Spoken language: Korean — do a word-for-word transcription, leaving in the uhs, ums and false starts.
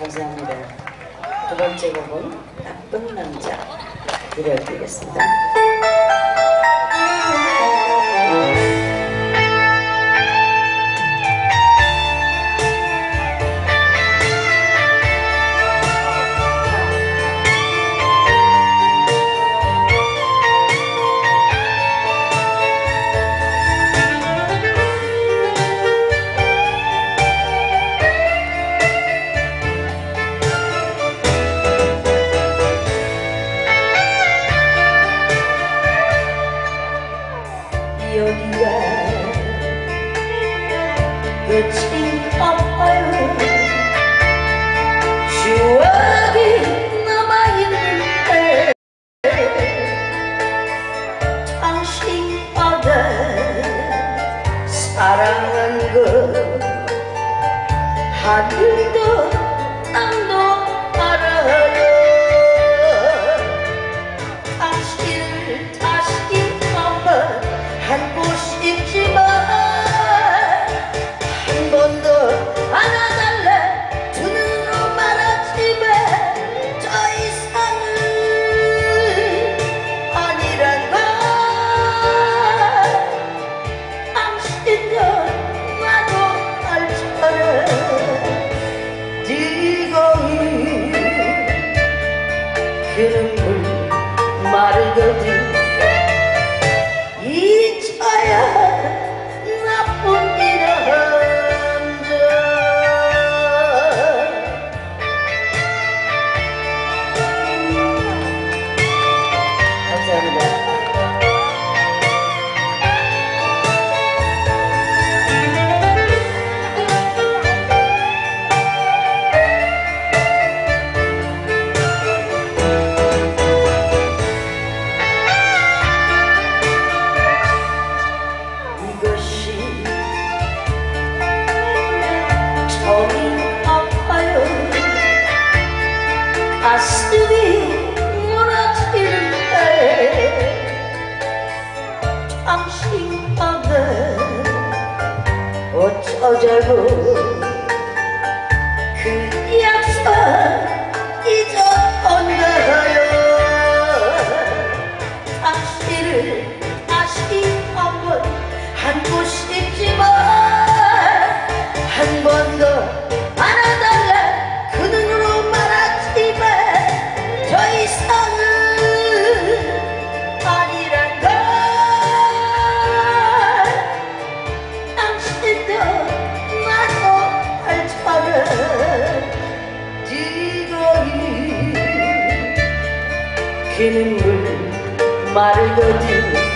감사합니다. 두 번째 곡은 나쁜 남자 들려드리겠습니다. 여기가 끝이 아파요. 추억이 남아있는데 당신보다 사랑한 것 하늘도 땅도 알아요. 당신을 다시 한번 안고 싶지만 한 번 더 안아달래 두 눈으로 말하지만 더 이상은 아니란 걸. 당신도 나도 알처럼 뜨거운 그 눈물 마르거든. 잊어야 나쁜 일 한자. 감사합니다. 가슴이 무너지는데 당신보다 어쩌자고 그 약속 잊어버려요. 당신을 다시 한번 안고 싶지만 한 번 더 안아달라 그 눈으로 말하지만 더 이상은 아니란 걸. 당신도 나도 알처럼 뜨거운 그 눈물 마르거든.